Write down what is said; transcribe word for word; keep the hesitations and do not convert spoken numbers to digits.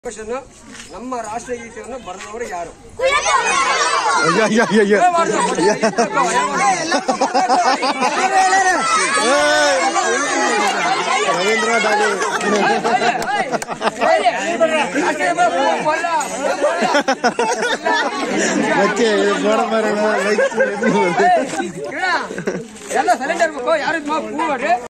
Question ನಮ್ಮ ರಾಷ್ಟ್ರಗೀತೆಯನ್ನು ಬರೆದವರು ಯಾರು? ಎಲ್ಲ ಸೈಲೆಂಟ್ ಇರ್ಬೇಕು, ಯಾರು